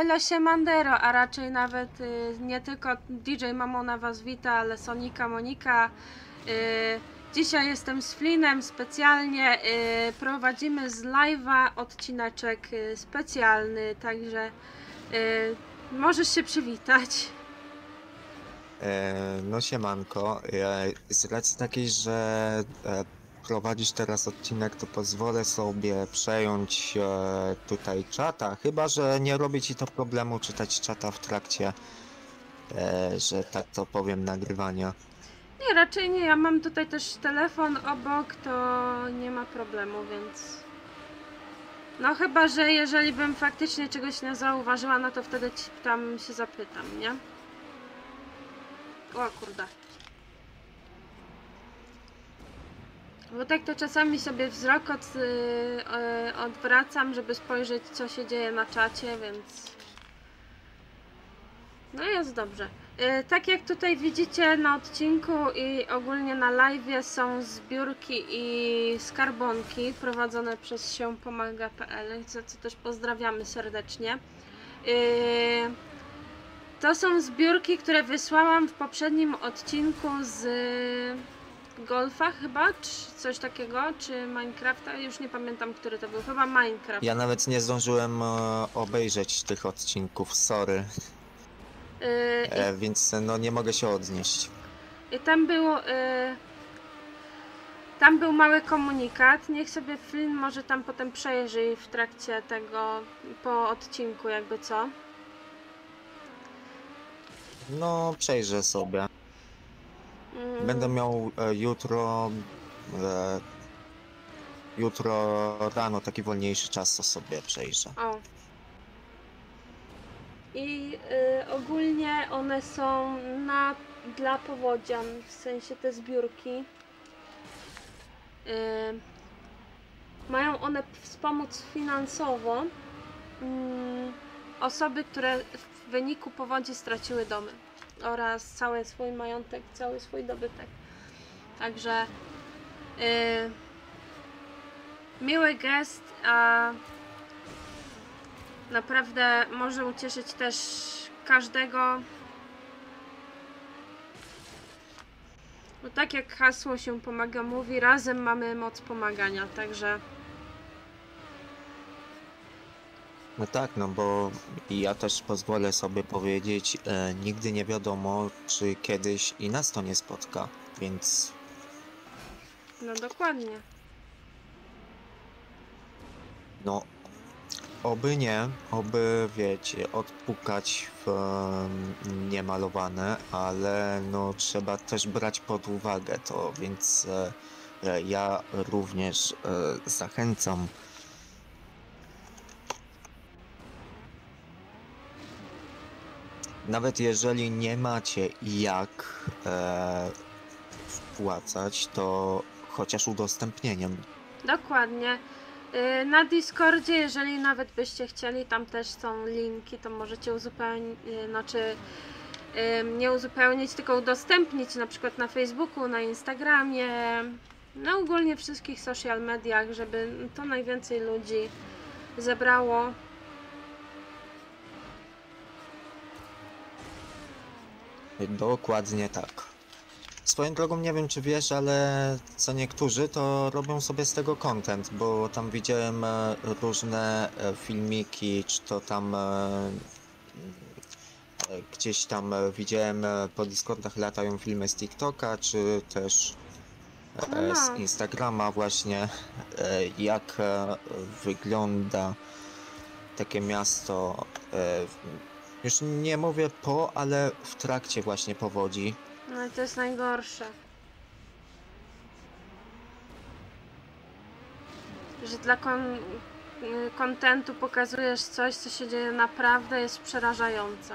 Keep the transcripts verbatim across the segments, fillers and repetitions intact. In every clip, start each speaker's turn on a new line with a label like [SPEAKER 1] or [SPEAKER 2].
[SPEAKER 1] Elo Siemandero, a raczej nawet y, nie tylko D J Mamona was wita, ale Sonika, Monika. Y, dzisiaj jestem z Flinem specjalnie, y, prowadzimy z live'a odcineczek y, specjalny, także y, możesz się przywitać.
[SPEAKER 2] E, no siemanko, e, z racji takiej, że e, prowadzisz teraz odcinek, to pozwolę sobie przejąć e, tutaj czata, chyba że nie robi ci to problemu czytać czata w trakcie, e, że tak to powiem, nagrywania.
[SPEAKER 1] Nie, raczej nie, ja mam tutaj też telefon obok, to nie ma problemu, więc... No chyba, że jeżeli bym faktycznie czegoś nie zauważyła, no to wtedy ci tam się zapytam, nie? O kurde. Bo tak to czasami sobie wzrok od, yy, odwracam, żeby spojrzeć, co się dzieje na czacie, więc... No jest dobrze. Yy, tak jak tutaj widzicie na odcinku i ogólnie na live'ie są zbiórki i skarbonki prowadzone przez się pomaga kropka p l, za co też pozdrawiamy serdecznie. Yy, to są zbiórki, które wysłałam w poprzednim odcinku z Golfa chyba, czy coś takiego, czy Minecrafta, już nie pamiętam, który to był, chyba Minecraft.
[SPEAKER 2] Ja nawet nie zdążyłem e, obejrzeć tych odcinków, sorry,
[SPEAKER 1] Yy,
[SPEAKER 2] e, więc no nie mogę się odnieść.
[SPEAKER 1] I tam było, yy, tam był mały komunikat, niech sobie film może tam potem przejrzy w trakcie tego, po odcinku jakby co.
[SPEAKER 2] No przejrzę sobie.
[SPEAKER 1] Yy,
[SPEAKER 2] Będę miał e, jutro, e, jutro rano taki wolniejszy czas, to sobie przejrzę.
[SPEAKER 1] O. I y, ogólnie one są na, dla powodzian, w sensie te zbiórki. Y, mają one wspomóc finansowo y, osoby, które w wyniku powodzi straciły domy oraz cały swój majątek, cały swój dobytek. Także y, miły gest, a naprawdę może ucieszyć też każdego. Bo tak jak hasło się pomaga mówi, razem mamy moc pomagania, także...
[SPEAKER 2] No tak, no bo ja też pozwolę sobie powiedzieć, e, nigdy nie wiadomo, czy kiedyś i nas to nie spotka, więc
[SPEAKER 1] No dokładnie.
[SPEAKER 2] no oby nie, oby wiecie, odpukać w e, niemalowane, ale no trzeba też brać pod uwagę to, więc e, e, ja również e, zachęcam. Nawet jeżeli nie macie jak e, wpłacać, to chociaż udostępnieniem.
[SPEAKER 1] Dokładnie. Yy, Na Discordzie, jeżeli nawet byście chcieli, tam też są linki, to możecie uzupełnić, yy, znaczy yy, nie uzupełnić, tylko udostępnić na przykład na Facebooku, na Instagramie, no ogólnie wszystkich social mediach, żeby to najwięcej ludzi zebrało.
[SPEAKER 2] Dokładnie tak. Swoją drogą nie wiem, czy wiesz, ale co niektórzy to robią sobie z tego content, bo tam widziałem e, różne e, filmiki, czy to tam e, e, gdzieś tam e, widziałem e, po Discordach latają filmy z TikToka, czy też e, z
[SPEAKER 1] No.
[SPEAKER 2] Instagrama właśnie, e, jak e, wygląda takie miasto, e, już nie mówię po, ale w trakcie właśnie powodzi.
[SPEAKER 1] No i to jest najgorsze. Że dla kon- y, kontentu pokazujesz coś, co się dzieje naprawdę, jest przerażające.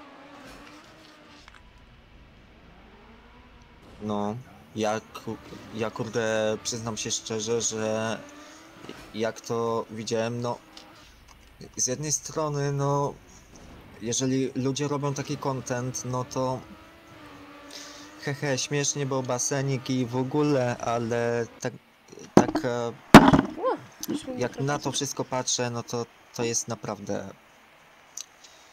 [SPEAKER 2] No, ja, ku- ja kurde przyznam się szczerze, że jak to widziałem, no z jednej strony, no jeżeli ludzie robią taki content, no to hehe, śmiesznie, bo basenik i w ogóle, ale tak, tak e,
[SPEAKER 1] Ło, już mi
[SPEAKER 2] jak na to
[SPEAKER 1] prowadzi.
[SPEAKER 2] wszystko patrzę, no to to jest naprawdę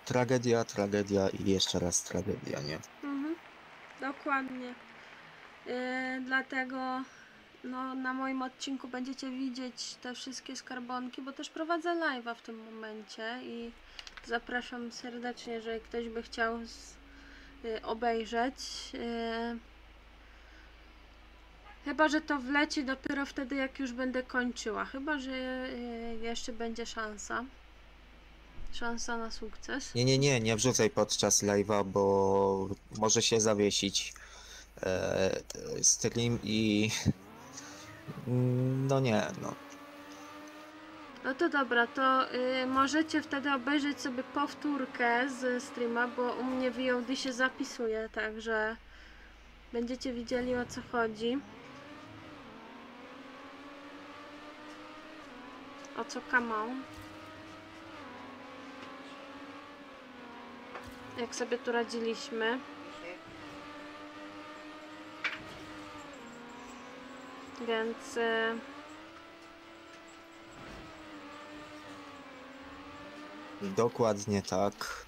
[SPEAKER 2] tragedia, tragedia i jeszcze raz tragedia, nie?
[SPEAKER 1] Mhm, dokładnie. Yy, dlatego no, na moim odcinku będziecie widzieć te wszystkie skarbonki, bo też prowadzę live'a w tym momencie i zapraszam serdecznie, jeżeli ktoś by chciał z, yy, obejrzeć. Yy, chyba, że to wleci dopiero wtedy, jak już będę kończyła. Chyba, że yy, jeszcze będzie szansa. Szansa na sukces.
[SPEAKER 2] Nie, nie, nie, nie wrzucaj podczas live'a, bo może się zawiesić e, stream i no nie, no.
[SPEAKER 1] No to dobra, to y, możecie wtedy obejrzeć sobie powtórkę z streama, bo u mnie V O D się zapisuje, także będziecie widzieli, o co chodzi. O co kamał. Jak sobie tu radziliśmy. Więc... Y,
[SPEAKER 2] Dokładnie tak.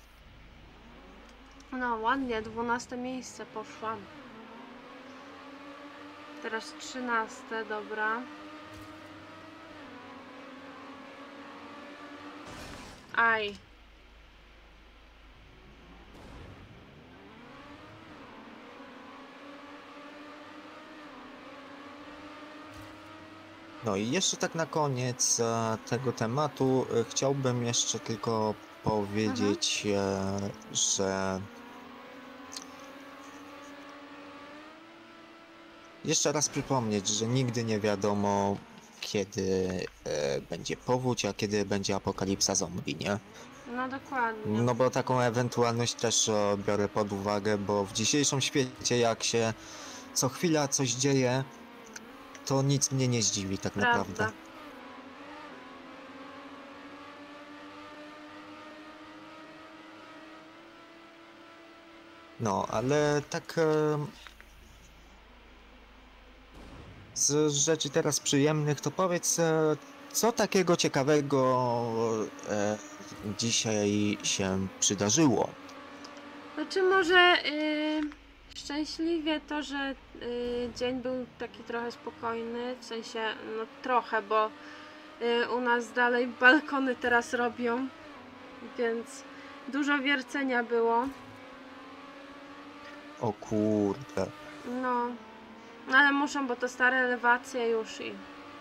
[SPEAKER 1] no ładnie, dwunaste miejsce poszłam. Teraz trzynaste, dobra. Aj.
[SPEAKER 2] No i jeszcze tak na koniec e, tego tematu e, chciałbym jeszcze tylko powiedzieć, e, że jeszcze raz przypomnieć, że nigdy nie wiadomo, kiedy e, będzie powódź, a kiedy będzie apokalipsa zombie, nie?
[SPEAKER 1] No dokładnie.
[SPEAKER 2] No bo taką ewentualność też e, biorę pod uwagę, bo w dzisiejszym świecie, jak się co chwila coś dzieje, to nic mnie nie zdziwi tak naprawdę.
[SPEAKER 1] Prawda.
[SPEAKER 2] No, ale tak e, z rzeczy teraz przyjemnych, to powiedz, e, co takiego ciekawego e, dzisiaj się przydarzyło?
[SPEAKER 1] Znaczy może yy, szczęśliwie to, że yy, dzień był taki trochę spokojny, w sensie no trochę, bo yy, u nas dalej balkony teraz robią, więc dużo wiercenia było.
[SPEAKER 2] O kurde.
[SPEAKER 1] No, ale muszą, bo to stare elewacje już i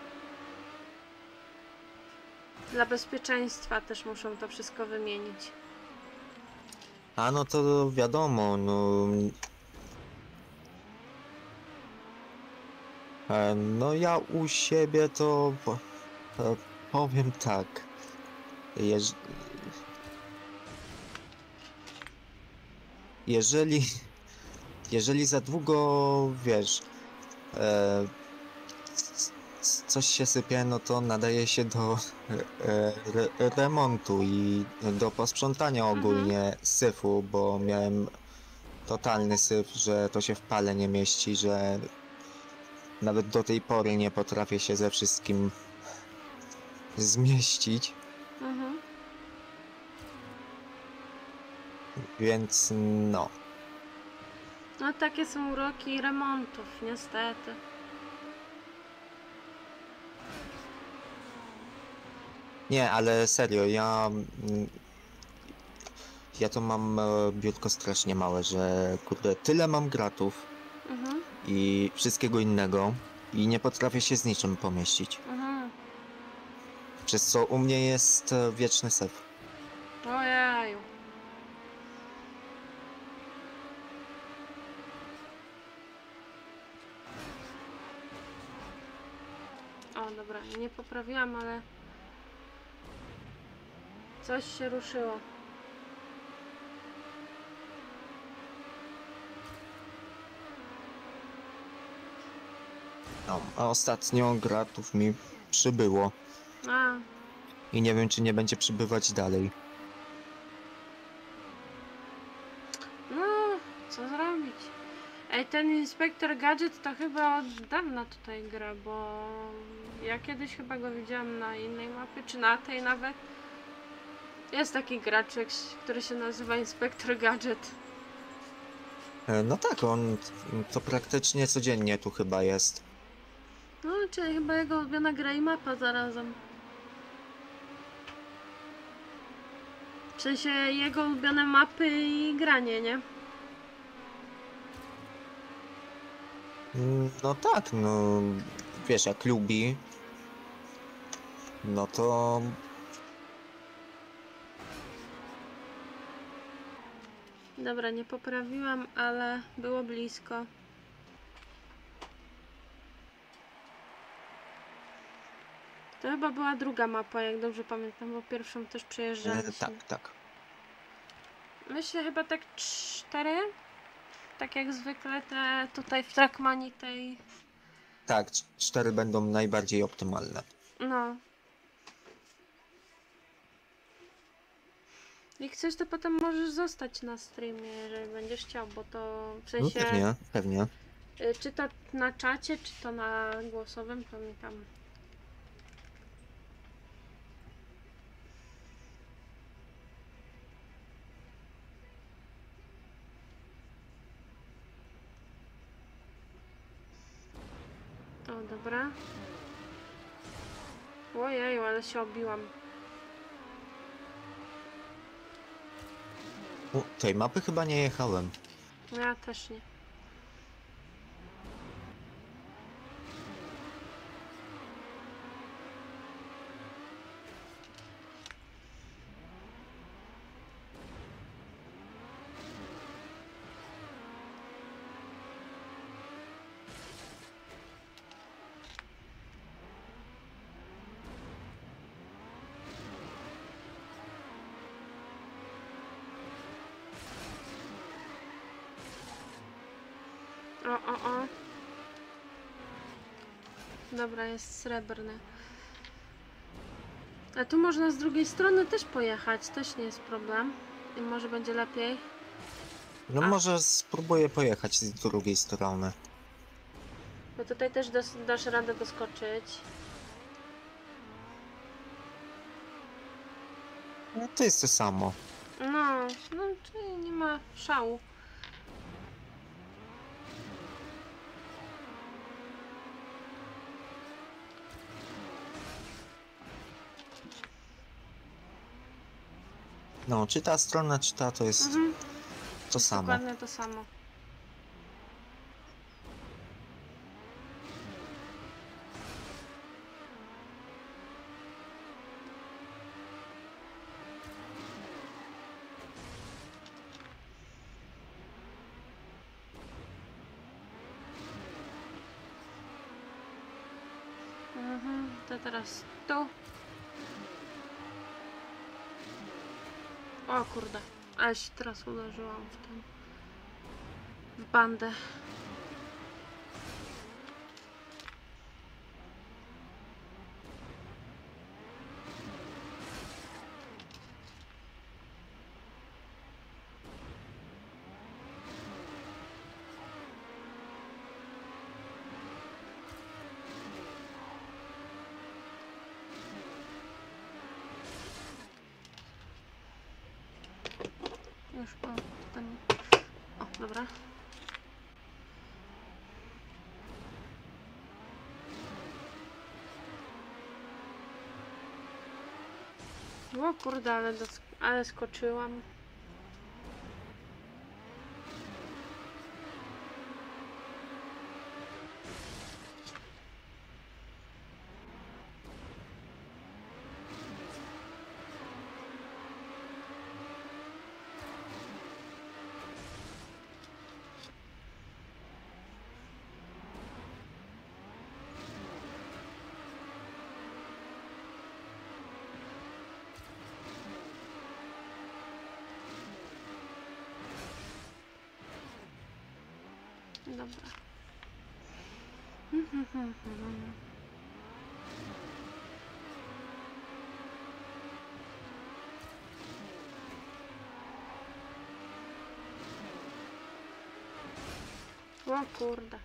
[SPEAKER 1] dla bezpieczeństwa też muszą to wszystko wymienić.
[SPEAKER 2] A no to wiadomo, no... E, no ja u siebie to po, e, powiem tak. Jeż, jeżeli... Jeżeli za długo, wiesz, e, c- c- coś się sypie, no to nadaje się do e, re, remontu i do posprzątania ogólnie syfu, bo miałem totalny syf, że to się w pale nie mieści, że nawet do tej pory nie potrafię się ze wszystkim zmieścić,
[SPEAKER 1] Mhm.
[SPEAKER 2] więc no.
[SPEAKER 1] No takie są uroki remontów, niestety.
[SPEAKER 2] Nie, ale serio, ja... mm, Ja to mam e, biurko strasznie małe, że kurde, tyle mam gratów
[SPEAKER 1] Mhm.
[SPEAKER 2] i wszystkiego innego i nie potrafię się z niczym pomieścić.
[SPEAKER 1] Mhm.
[SPEAKER 2] Przez co u mnie jest e, wieczny syf.
[SPEAKER 1] Ojeju. O, dobra, nie poprawiłam, ale coś się ruszyło.
[SPEAKER 2] No, a ostatnio gratów mi przybyło
[SPEAKER 1] A,
[SPEAKER 2] i nie wiem, czy nie będzie przybywać dalej.
[SPEAKER 1] no, co zrobić? Ej, ten Inspektor Gadget to chyba od dawna tutaj gra, bo ja kiedyś chyba go widziałam na innej mapie, czy na tej nawet. Jest taki graczyk, który się nazywa Inspektor Gadget.
[SPEAKER 2] E, No tak, on to praktycznie codziennie tu chyba jest.
[SPEAKER 1] No, czyli chyba jego ulubiona gra i mapa zarazem. W sensie jego ulubione mapy i granie, nie?
[SPEAKER 2] Mm, No tak, no wiesz, jak lubi, no to
[SPEAKER 1] Dobra, nie poprawiłam, ale było blisko. To chyba była druga mapa, jak dobrze pamiętam, bo pierwszą też
[SPEAKER 2] e,
[SPEAKER 1] przejeżdżaliśmy.
[SPEAKER 2] tak, tak.
[SPEAKER 1] Myślę chyba tak cztery. Tak jak zwykle te tutaj w Trackmanii tej...
[SPEAKER 2] Tak, c- cztery będą najbardziej optymalne.
[SPEAKER 1] No. Jak chcesz, to potem możesz zostać na streamie, jeżeli będziesz chciał, bo to w
[SPEAKER 2] No
[SPEAKER 1] sensie...
[SPEAKER 2] pewnie, pewnie.
[SPEAKER 1] y, Czy to na czacie, czy to na głosowym, to mi tam... O, dobra. Ojeju, ale się obiłam.
[SPEAKER 2] U, tej mapy chyba nie jechałem.
[SPEAKER 1] Ja też nie. O, o, o. Dobra, jest srebrny. A tu można z drugiej strony też pojechać, też nie jest problem. I może będzie lepiej.
[SPEAKER 2] No
[SPEAKER 1] A.
[SPEAKER 2] może spróbuję pojechać z drugiej strony.
[SPEAKER 1] Bo tutaj też dos dasz radę doskoczyć.
[SPEAKER 2] No to jest to samo.
[SPEAKER 1] No, no, czyli nie ma szału.
[SPEAKER 2] No, czy ta strona, czy ta, to jest
[SPEAKER 1] Mhm,
[SPEAKER 2] to samo.
[SPEAKER 1] dokładnie to samo. Mhm, to teraz tu. O kurde, ale się teraz uderzyłam w ten... w bandę. Już, o, ten... O, dobra. O kurde, ale, dos- ale skoczyłam. Dobra. O kurde.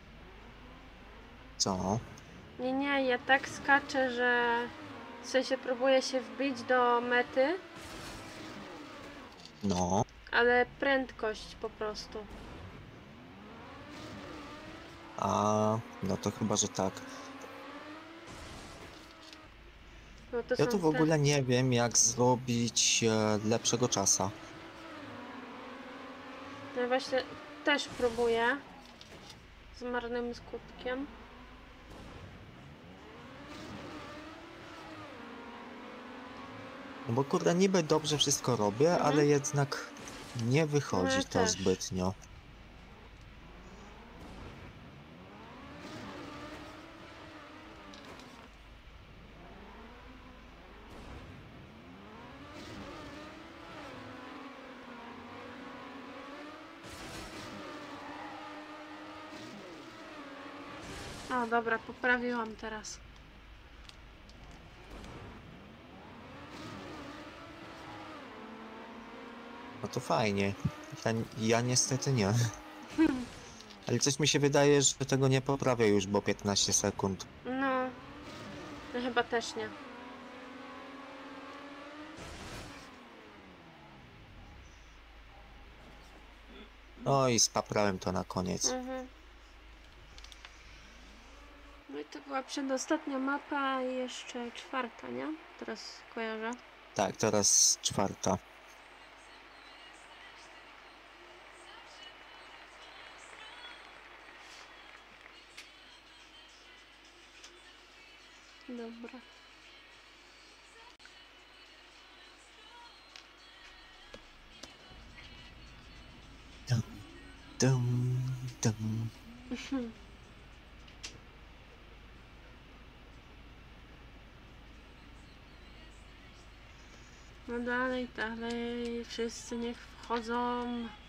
[SPEAKER 2] Co?
[SPEAKER 1] Nie, nie, ja tak skaczę, że w sensie próbuję się wbić do mety
[SPEAKER 2] No,
[SPEAKER 1] ale prędkość po prostu.
[SPEAKER 2] a no to chyba, że tak.
[SPEAKER 1] No to
[SPEAKER 2] Ja
[SPEAKER 1] są
[SPEAKER 2] tu w
[SPEAKER 1] te...
[SPEAKER 2] ogóle nie wiem, jak zrobić e, lepszego czasa.
[SPEAKER 1] Ja właśnie też próbuję. Z marnym skutkiem.
[SPEAKER 2] No bo kurde, niby dobrze wszystko robię,
[SPEAKER 1] Mhm.
[SPEAKER 2] ale jednak nie
[SPEAKER 1] No
[SPEAKER 2] wychodzi
[SPEAKER 1] ja
[SPEAKER 2] to
[SPEAKER 1] też.
[SPEAKER 2] zbytnio.
[SPEAKER 1] O, dobra, poprawiłam teraz.
[SPEAKER 2] No to fajnie. Ja, ja niestety nie. Ale coś mi się wydaje, że tego nie poprawię już, bo piętnaście sekund.
[SPEAKER 1] No, ja chyba też nie.
[SPEAKER 2] No i spaprałem to na koniec.
[SPEAKER 1] Mhm. No i to była przedostatnia mapa i jeszcze czwarta, nie? Teraz kojarzę.
[SPEAKER 2] Tak, teraz czwarta.
[SPEAKER 1] Dobra.
[SPEAKER 2] Dum, dum, dum.
[SPEAKER 1] No dalej, dalej, wszyscy niech wchodzą.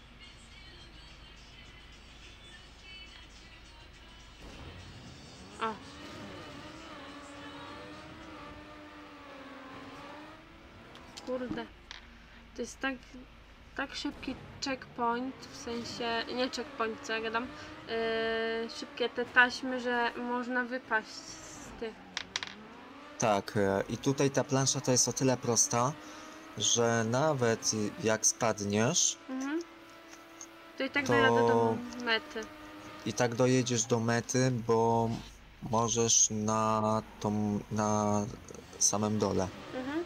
[SPEAKER 1] O. Kurde. To jest tak, tak szybki checkpoint, w sensie, nie checkpoint, co ja gadam, yy, szybkie te taśmy, że można wypaść z tych.
[SPEAKER 2] Tak, e, i tutaj ta plansza to jest o tyle prosta, że nawet jak spadniesz,
[SPEAKER 1] Mhm. To i tak
[SPEAKER 2] to
[SPEAKER 1] dojadę do mety.
[SPEAKER 2] i tak dojedziesz do mety, bo możesz na tą, na samym dole.
[SPEAKER 1] Mhm.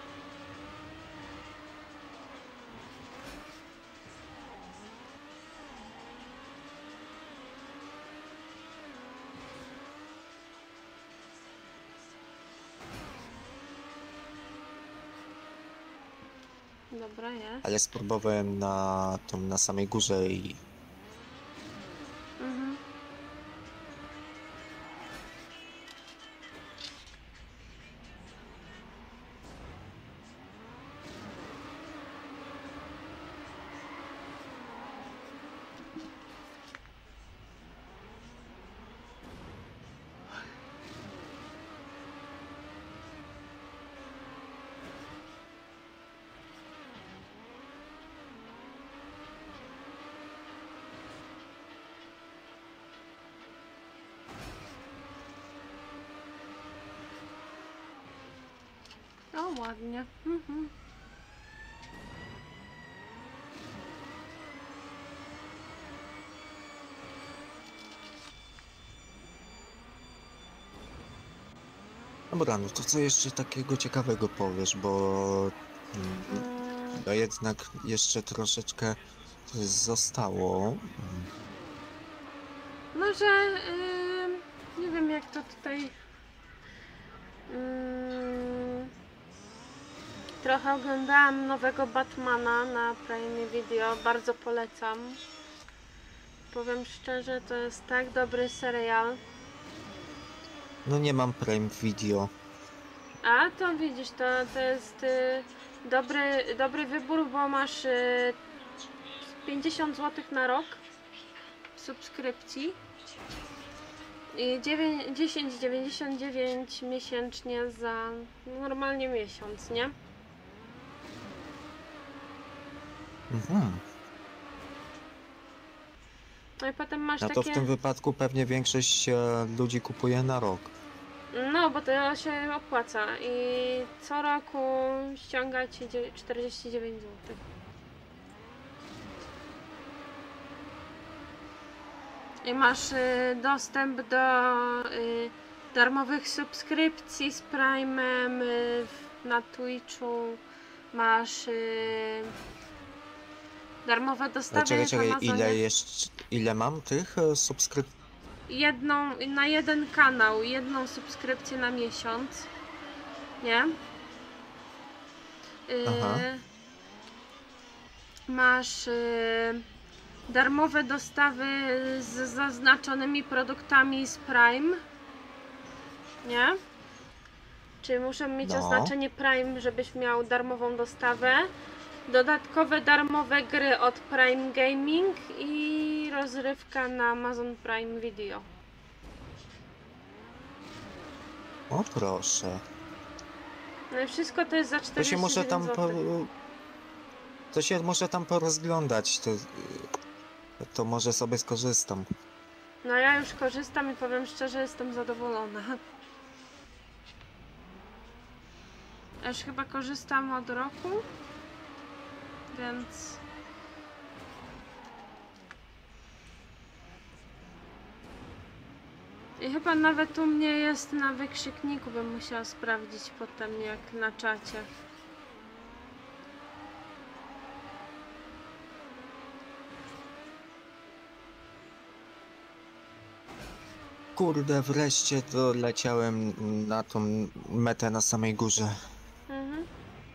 [SPEAKER 1] Dobra, jest.
[SPEAKER 2] Ale spróbowałem na tą, na samej górze i
[SPEAKER 1] Mhm. O, ładnie. Mhm.
[SPEAKER 2] dobra, no to co jeszcze takiego ciekawego powiesz, bo mm,
[SPEAKER 1] Mm,
[SPEAKER 2] no jednak jeszcze troszeczkę zostało. Mm,
[SPEAKER 1] no, że yy, nie wiem jak to tutaj yy, trochę oglądałam nowego Batmana na Prime Video, bardzo polecam. Powiem szczerze, to jest tak dobry serial.
[SPEAKER 2] No nie mam Prime Video.
[SPEAKER 1] A to widzisz, to, to jest y, dobry, dobry wybór, bo masz y, pięćdziesiąt złotych na rok subskrypcji i dziesięć dziewięćdziesiąt dziewięć miesięcznie za normalnie miesiąc, nie?
[SPEAKER 2] Mhm.
[SPEAKER 1] No i potem masz
[SPEAKER 2] No to w
[SPEAKER 1] takie...
[SPEAKER 2] tym wypadku pewnie większość e, ludzi kupuje na rok.
[SPEAKER 1] No, bo to się opłaca i co roku ściąga ci dzie- czterdzieści dziewięć złotych. I masz y, dostęp do y, darmowych subskrypcji z Prime'em y, w- na Twitchu. Masz y, darmowe
[SPEAKER 2] Ale
[SPEAKER 1] dostawy
[SPEAKER 2] czekaj,
[SPEAKER 1] w
[SPEAKER 2] czekaj,
[SPEAKER 1] Amazonie.
[SPEAKER 2] ile jeszcze, ile mam tych e, subskrypcji?
[SPEAKER 1] Jedną, na jeden kanał, jedną subskrypcję na miesiąc. Nie?
[SPEAKER 2] Aha.
[SPEAKER 1] Y, masz y, darmowe dostawy z zaznaczonymi produktami z Prime. Nie? Czyli muszę mieć
[SPEAKER 2] No.
[SPEAKER 1] oznaczenie Prime, żebyś miał darmową dostawę. Dodatkowe darmowe gry od Prime Gaming i rozrywka na Amazon Prime Video.
[SPEAKER 2] O proszę.
[SPEAKER 1] No i wszystko to jest za
[SPEAKER 2] To się
[SPEAKER 1] czterdzieści
[SPEAKER 2] może
[SPEAKER 1] dziewięć
[SPEAKER 2] tam po,
[SPEAKER 1] złotych.
[SPEAKER 2] to się może tam porozglądać, to, to może sobie skorzystam.
[SPEAKER 1] No ja już korzystam i powiem szczerze, jestem zadowolona. Już chyba korzystam od roku, więc... I chyba nawet u mnie jest na wykrzykniku, bym musiała sprawdzić potem jak na czacie.
[SPEAKER 2] Kurde, wreszcie doleciałem na tą metę na samej górze.
[SPEAKER 1] Mhm.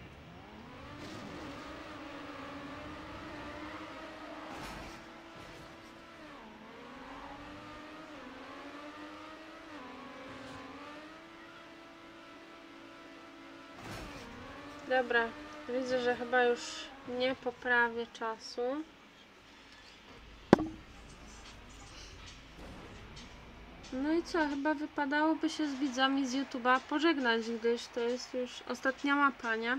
[SPEAKER 1] Dobra, widzę, że chyba już nie poprawię czasu. No i co, chyba wypadałoby się z widzami z YouTube'a pożegnać, gdyż to jest już ostatnia mapa, nie?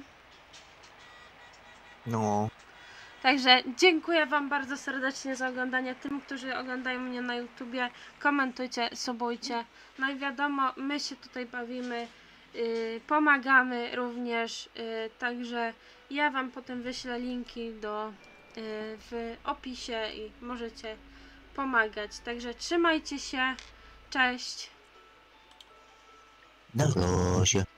[SPEAKER 2] No.
[SPEAKER 1] Także dziękuję Wam bardzo serdecznie za oglądanie. Tym, którzy oglądają mnie na YouTubie, komentujcie, subujcie. No i wiadomo, my się tutaj bawimy, yy, pomagamy również, yy, także ja Wam potem wyślę linki do, yy, w opisie i możecie pomagać. Także trzymajcie się, cześć!
[SPEAKER 2] Na razie.